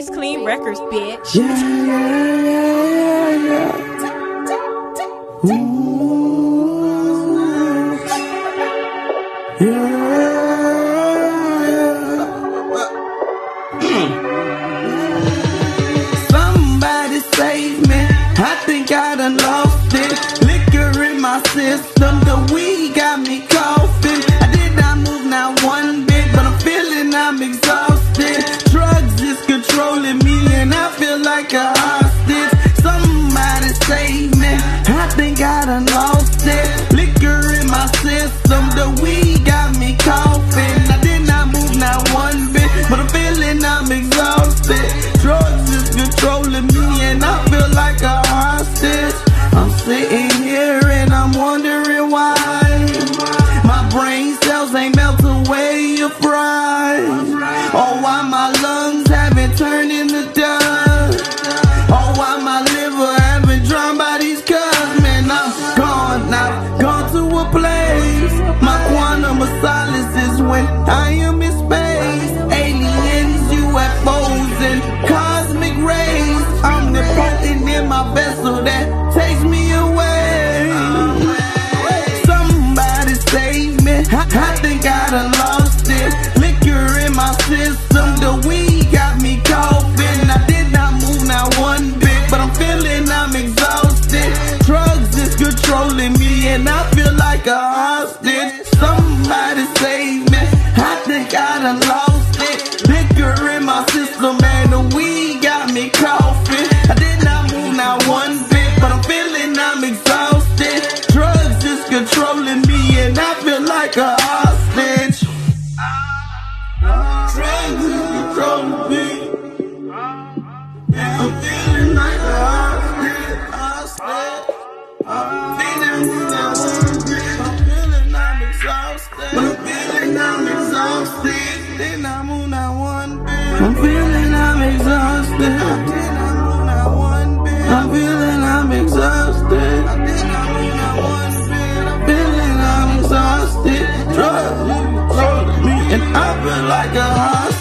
It's Clean Records, bitch. Yeah. Ooh. Somebody save me. I think I done lost it. Liquor in my system, the weed got me coughing. I did not move not one bit, but I'm feeling I'm exhausted. Drugs is controlling me and I feel like a hostage. Somebody save me. I think I done lost it. Liquor in my system, the weed got me coughing. I did not move not one bit, but I'm feeling I'm exhausted. Drugs is controlling me and I feel like a hostage. I'm sitting here and I'm wondering why my brain cells ain't melt away or fried, or why my lungs haven't turned into dust, or why my liver haven't drowned by these cups. Man, I'm gone to a place. My quantum of solace is when I am in space. Aliens, UFOs, and cosmic rays. Omnipotent in my vessel that takes me away. Somebody save me. I think I done lost it. Liquor in my system, the weed got me coughing. I did not move not one bit, but I'm feeling I'm exhausted. Drugs is controlling me and I feel like a hostage. Somebody save me. I think I done lost it. Liquor in my system and the weed got me coughing. I did not move not one bit, but I'm feeling I'm exhausted. Drugs is controlling me and I feel like a hostage. Drugs is controlling me. I'm feeling like a hostage. I'm feeling I'm exhausted. I'm feeling I'm exhausted. Did not move not one bit. I'm feeling I'm exhausted. Did not move not one bit. I'm feeling I'm exhausted. I did not move not one bit. I'm feeling I'm exhausted. Drugs controlling me and I feel like a hostage.